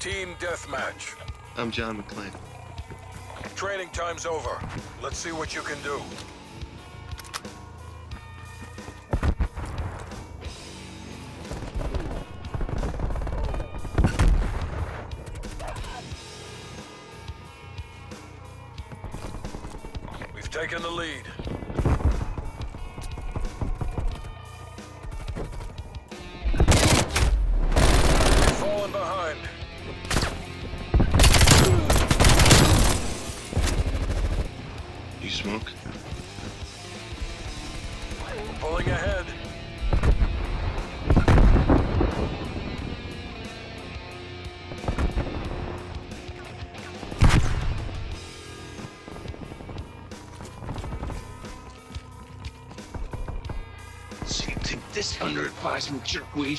Team deathmatch. I'm John McClane. Training time's over. Let's see what you can do. We've taken the lead. We've fallen behind. You smoke? We're pulling ahead. So you think this under-advised some jerkweed?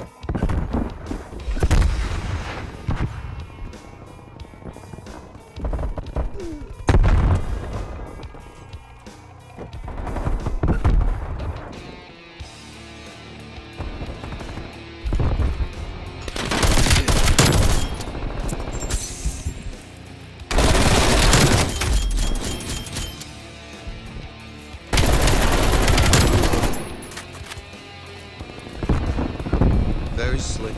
Very slick.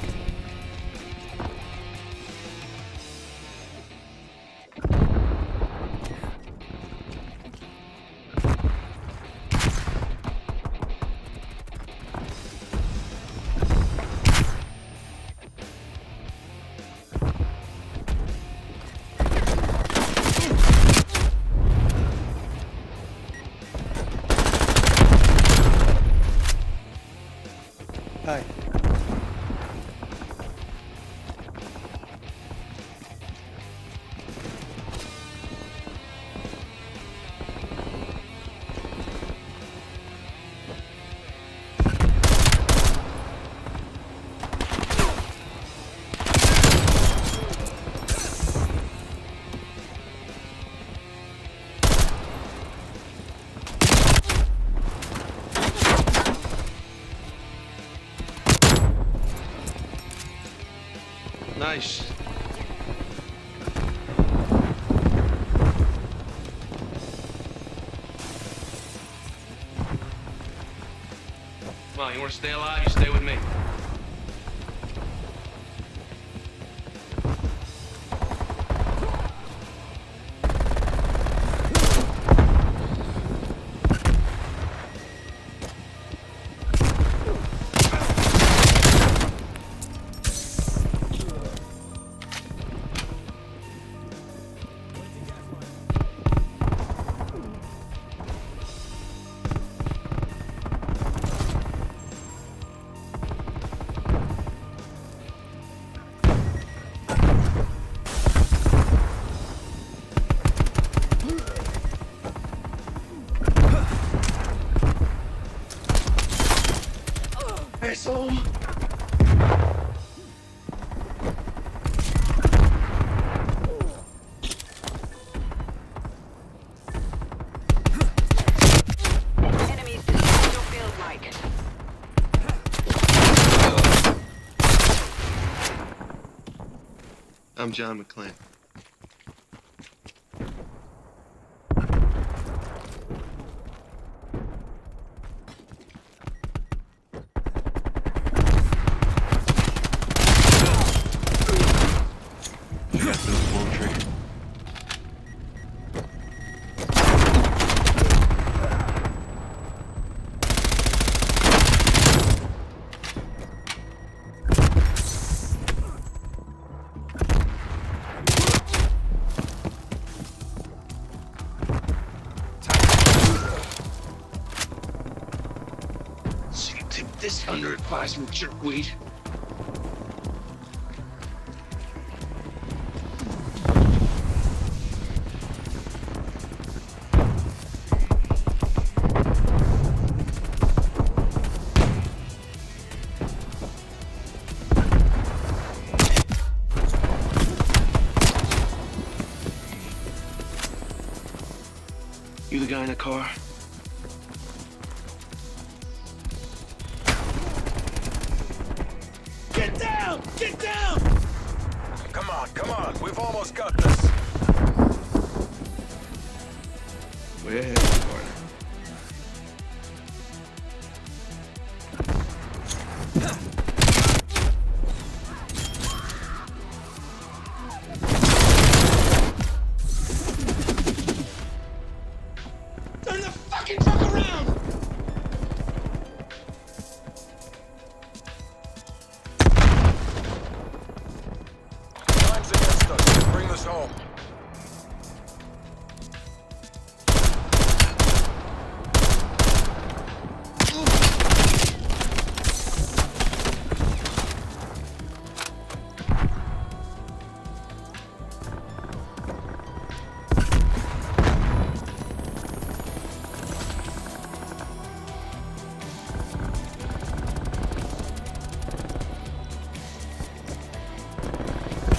Hi. Nice. Come on, you want to stay alive? You stay with me. Asshole. Enemies to the field, Mike. I'm John McClane. You got the poultry. So you think this under-advised some jerkweed? You the guy in the car? Get down! Get down! Come on. We've almost got this. Way ahead, partner. Turn the fucking truck around! Time's against us. Bring this home.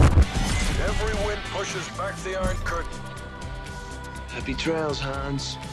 Every wind pushes back the Iron Curtain. Happy trails, Hans.